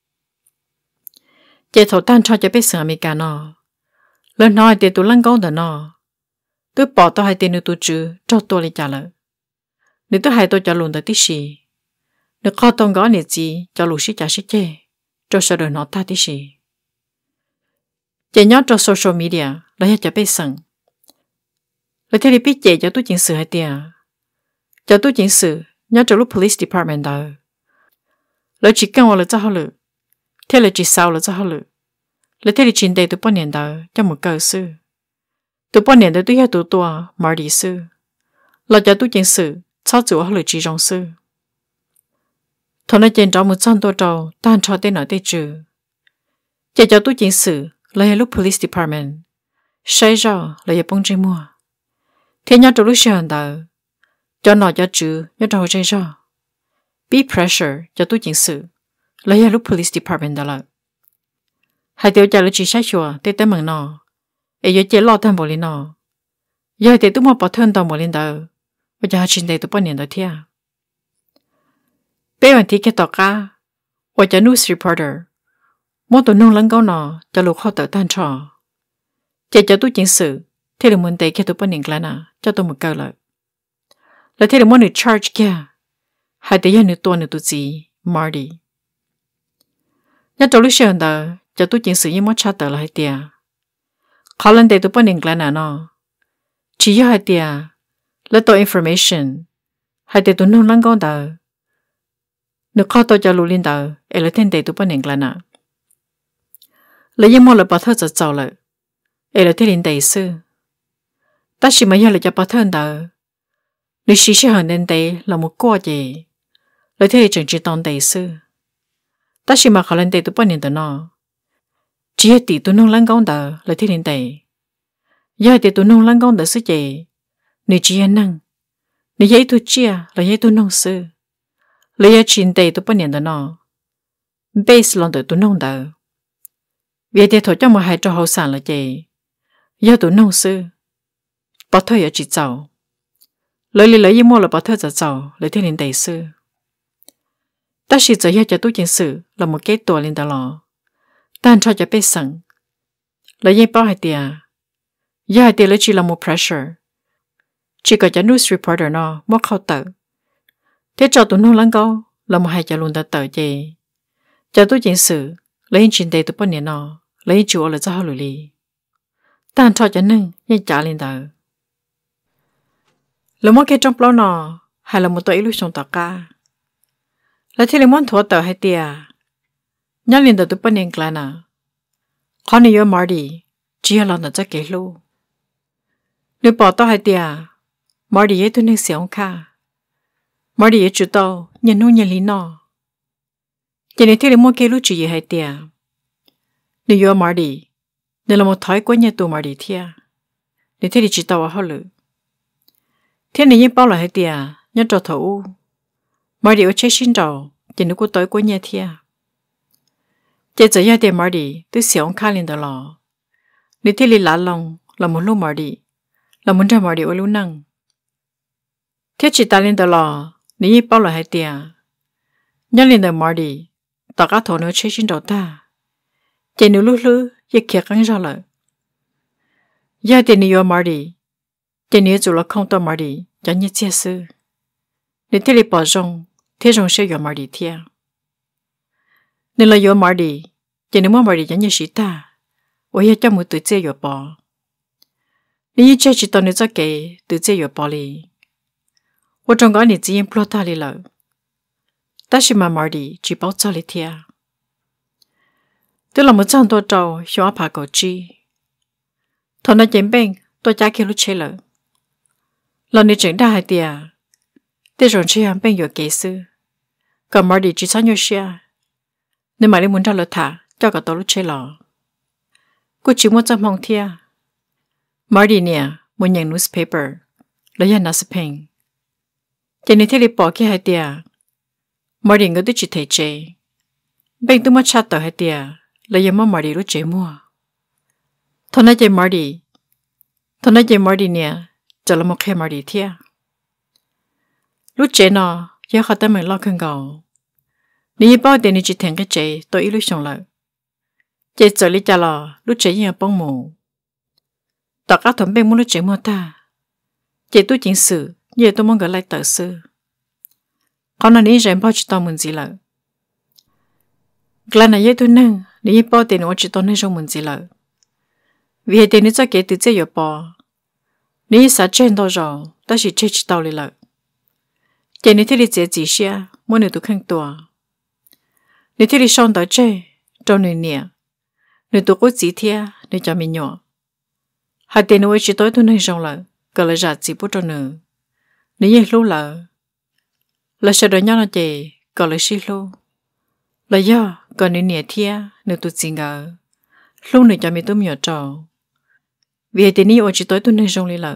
Chê thảo tan cho biết sửa mình cả nó. Lời nói thì tụi lăng công tờ nó. Tôi bỏ tao hai tiền nữa tôi chứ cho tôi đi trả lời. Nếu tôi hai tôi trả luôn tới tí xì. Nếu khó tông gõ nè gì cho lũ sĩ trả sĩ chê. Cho sợ đời nó ta tí xì. Chỉ nhớ cho social media là hết cho biết sẵn. Lời thế thì biết chê cho tôi chính sự hai tiền. Cho tôi chính sự nhớ cho lúc police department đó. Lời chỉ cần là cho họ lự. Thế là chỉ sao là cho họ lự. Lời thế thì chính đây tôi bao年đó cho một cơ sư. Tụi bọn nền tôi hiểu tụi tôi mở đi sư. Là cho tôi chính sự, cháu chủ họ lựa trí rong sư. Thôi nói trên đó một trăm tôi trâu, tan cho tên nói tên trừ. Chỉ cho tôi chính sự, là lúc police department. Sai rõ là giờ bông trên mua. Thế nhớ cho lúc xe hẳn đó. Cho nó cho trừ, nhớ cho chạy rõ. Be pressure cho tôi chính sự, là lúc police department đó là. Hai tiêu trả lời chỉ sai chùa, tên tên mừng nó. Ê giờ chế lo thân bộ lên nó. Giờ thì tôi mua bỏ thân tàu bộ lên đó. Và giờ trên đây tôi bỏ nhận đó thia. Bây giờ thì cái tàu cá. Và cho news reporter. Mỗi tụi nông lắng câu nó. Cho lục khó tự tan trò. Chị cho tôi chiến sự, thế là muốn tay kia tôi bắt nền là nà, cho tôi một câu lợi. Là thế là muốn được charge kia, hai tay nữa tôi gì, Marty. Nhớ trong lúc sáng đó, cho tôi chiến sự như mất cha tờ là hai tia. Khó lần tay tôi bắt nền là nó. Chỉ có hai tia, là tôi information, hai tay tôi nông lăng con đó. Nếu khó tôi cho lũ linh đó, ấy là thiên tay tôi bắt nền là nà. Là như một là bảo thơ giật giàu lợi, ấy là thiên linh đầy sư. Ta chỉ mới nhớ là cho bảo thơ đó. Nếu chỉ sẽ hẳn đến đây là một cô gì, là thiên chẳng chỉ tông đầy sư. Ta chỉ mà khó lần tay tôi bắt nền đó nó. Chỉ là tỷ tôi nông lăng con đó là thiên linh đầy. Giờ thì tôi nông lăng con đó sư gì. Nếu chỉ là năng, nếu giấy tôi chia là giấy tôi nông sư. Lấy giá chín đầy tôi bắt nền đó nó. Base lòng tôi nông đó. Vì thế thôi cho một hai trò hậu sản là gì. Giờ tôi nông sư. Bảo thơ ở chỉ giàu. Lấy ý mua là bảo thơ giả giàu lấy thiên linh đầy sư. Ta chỉ giờ cho tôi chiến sự là một cái tổ linh đó lò. Ta cho bé sẵn. Lấy ý bảo hai tia. Giờ hai tia lấy chỉ là một pressure. Chỉ có cho news reporter nó mất khâu tự. Thế cho tôi nông lắng câu là một hai cho luôn đã tự gì. Cho tôi chiến sự lấy hình trình đầy tôi bắt nền nó. Lấy chủ là do họ lùi lì. Ta cho nâng nhưng trả lên đó. Là một cái trong bao nọ hay là một tổ illusion tất cả. Là thế là muốn thua tờ hay tia. Nhớ lên đó tôi bắt nền là nà. Khó này Marty chỉ là lòng đã chắc kể lưu. Nếu bỏ tao hay tia, Marty ấy tôi nên xéo ông khá. Marty ấy chủ tao nhận nụ nhận lý nọ. Chỉ nên thế là một cái lúc chỉ hay tia. Nếu Marty, nếu là một thói quen nhà tù Marty thia. Nếu thế thì chỉ tao ở lử. Thế này như bao là hay tia, nhớ trò thấu. Marty ở chế xin đầu, chỉ nếu có tối quen nhà thia. Chỉ giờ nhà tia Marty, tôi xéo ông khá lên đó lò. Nếu thế là lá lòng, là một lúc Marty, là muốn ra Marty ở lúc năng. Thế chỉ ta lên đó lò, nếu như bao là hay tia. Nhớ lên đó Marty, tất cả thổ nữa chế xin đầu ta. Chỉ nếu lúc lư, giờ kia căng ra lợi. Giờ thì nếu Marty, chỉ nếu dù là không tao Marty, cho như chia sư. Nếu thế là bỏ rong, thế rong sẽ có Marty thia. Nếu là Marty, chỉ nếu Marty cho như sĩ ta, ở nhà cho một tuổi trẻ có bỏ. Nếu như chơi chỉ tao nếu cho kể, tuổi trẻ có bỏ đi. Ở trong cái này chỉ em plot ta đi lợi. Ta chỉ mà Marty chỉ bảo cho đi thia. Tôi là một trămตัวtrâu xóa phá cầu chi. Thôi nói chém bên, tôi trả kia lúc chế lợi. Lần này chuyển ra hai tia. Tôi rồi chế hàng bênอยู่kế sư. Còn Marty chỉ sáng nhau xe. Nên mà đi muốn ra lợi thả, cho cả tôi lúc chế lọ. Cô chỉ muốn trong phòng thia. Marty nè, muốn nhận newspaper. Lấy nhà nasa pen. Cho nên thế đi bỏ kia hai tia. Marty ngỡ tôi chỉ thấy chế. Bên tôi mất chát tờ hai tia. Là giờ mà Marty lúc chế mua. Thôi nói chơi Marty nè, cho là một cái Marty thia. Lúc chế nó, giờ họ ta mình lo khăn gạo. Nếu bao tiền thì chỉ thành cái chế, tôi ít lúc xong lại. Chế trở lý trả lò, lúc chế như bông mù. Tất cả thẩm bên muốn lúc chế mua ta. Chế tôi chính sự, giờ tôi muốn gửi lại tờ sư. Còn nó nghĩ rằng bao chỉ tao muốn gì lại. Cái này giờ tôi nâng. Nếu bao tiền ở chỉ tao nên trong mình gì lợi. Vì tiền nếu cho kể từ chế yếu bỏ. Nếu xã trên đó rồi, ta chỉ chế chỉ tao đi lợi. Chỉ nếu thế thì chế chỉ xe, mỗi người tôi khăn tòa. Nếu thế thì xong đó chế, trong người nè. Nếu tôi có chỉ thia, nếu cho mình nhỏ. Hai tiền ở chỉ tối tôi nên trong lợi, cỡ là giả chỉ bút cho nữ. Nếu như lúc lợi. Là sẽ đợi nhau là chế, cỡ là xí lúc. Là do, còn nếu nhẹ thia, nếu tôi xin ngờ. Lúc này cho mình tôi nhỏ trò. Vì thế này ở chỉ tối tôi nên rong lý lợi.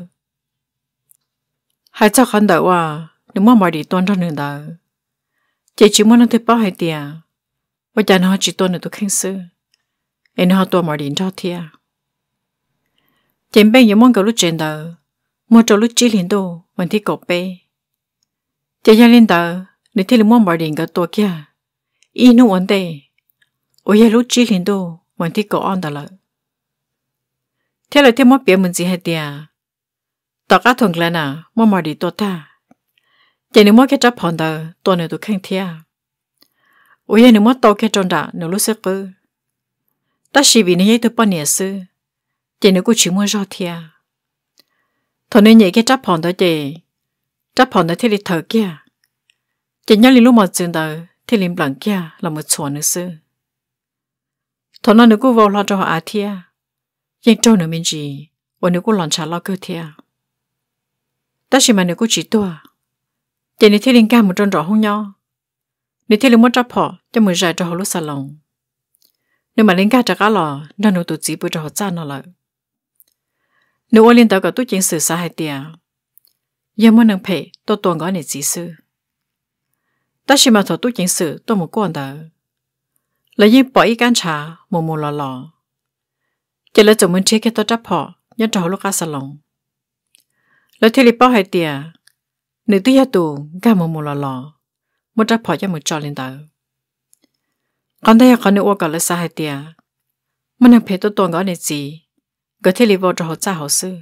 Hai chắc khăn đợi à, nếu mà Marty tuân ra nền đợi. Chỉ muốn nó thấy bao hai tia. Và chả nó chỉ tuân được tôi khen sư. Em nó tuân Marty cho thia. Chỉ bên những món cầu lúc trên đợi. Mua trò lúc chỉ liền đồ, vẫn thi cổ bê. Chỉ ra lên đợi, nếu thấy là món Marty cáiตัวkia. Ý nó vấn đề. Ôi ya lúc chỉ liền đồ, vẫn thi cổ on đợi lợi. thế là thêm mất biệt mình gì hết tiệt tao cá thuần lên à mua mò đi tôi ta chỉ nếu mất cái chấp hòn đầu tôi nữa tôi khen thiệt ôi nếu mất tao cái tròn đã nếu lúc sức bự ta chỉ vì này tôi bao nhiêu sự chỉ nếu cô chỉ muốn rõ thiệt thôi nên nhảy cái chấp hòn đó chị chấp hòn đó thì đi thở kia chỉ nhớ lúc mà chuyện đó thì liền blank kia là một chỗ nữa sự thôi nó nếu cô vào lo cho họ thiệt nhưng trâu nữa mình gì và nếu cô làm trả lo cơ thiệt ta chỉ mà nếu cô chỉ tua chỉ nếu thì liền cả một tròn rõ không nhau nếu thì liền muốn chấp họ cho mình giải cho họ lúc salon nếu mà liền cả trả cá lò nó nếu tụt chỉ bữa cho họ cha nó lại nếu ở liên tới cả tụi chính sự xã hội tiệt giờ muốn nâng phê tôi tuần gọi này chỉ sư ta chỉ mà thọ tụi chính sự tôi một quan đó là như bỏ ý can trả một lò lò chỉ là chúng mình chế cái tôi chấp họ nhớ cho họ lúc cá salon là thì li bao hay tiệt nếu tôi giờ tụ cả một lò lò một chấp họ cho một trò liên tới còn đây còn nếu ở cả là xã hội tiệt muốn nâng phê tôi tuần gọi này chỉ cái thì li vào cho họ cha họ sư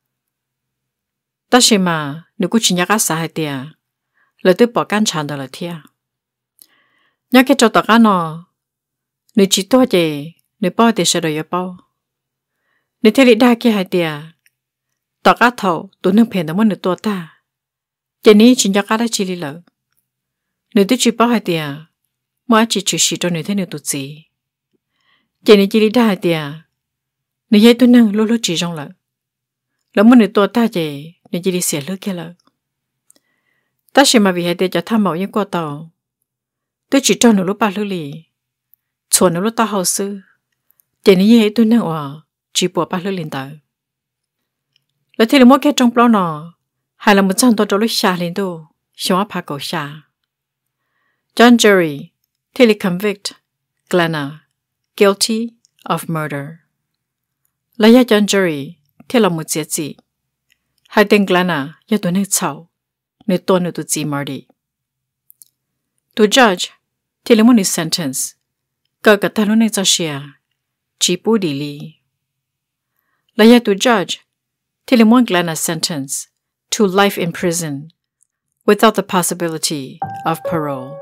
ta chỉ mà nếu cô chỉ nhắc cá xã hội tiệt là tôi bỏ can trả đó là thiệt nhớ cái cho tao cá nó nếu chỉ tôi vậy nếu bao thì sẽ được bao nếu thế li đa kia hay tiệt tao cá thầu tôi nâng phê nó muốn được tôi ta chỉ ní chỉ nhắc cá đã chỉ li lợ nếu tôi chỉ bao hay tiệt mà chỉ chỉ cho nếu thế nếu tôi chỉ ní chỉ li đa hay tiệt nếu vậy tôi nâng lố chỉ trong lợ lỡ muốn được tôi ta vậy nếu chỉ đi xẻ lỡ kia lợ ta chỉ mà vì hay tiệt cho tham mạo những qua tàu tôi chỉ cho nó lúc ba lỡ lì chuẩn nó lúc ta hậu sư chỉ ní vậy tôi nâng chỉ bỏ ba lỡ liền tàu lỡ thì là mỗi cái trong bao nọ hay là một trăm tôi cho lúc xa lên đâu xong phá cầu xa John jury thì convict Glenna guilty of murder là ya John jury thì là một giết gì hai tên Glenna ya tôi nên chào nên tôi nên tôi chỉ Marty to judge thì là một sentence cả ta luôn nên cho share chỉ bù đi li là ya to judge thì là một Glenna sentence to life in prison without the possibility of parole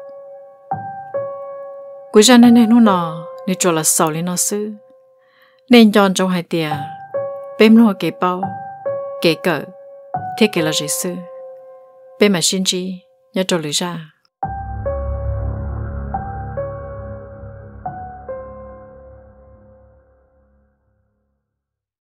cú ra nên nó nên cho là sau lên nó sư nên chọn trong hai tia bên lo cái bao cái cỡ thế cái là gì sư bên mà xin chi nhớ cho lưỡi ra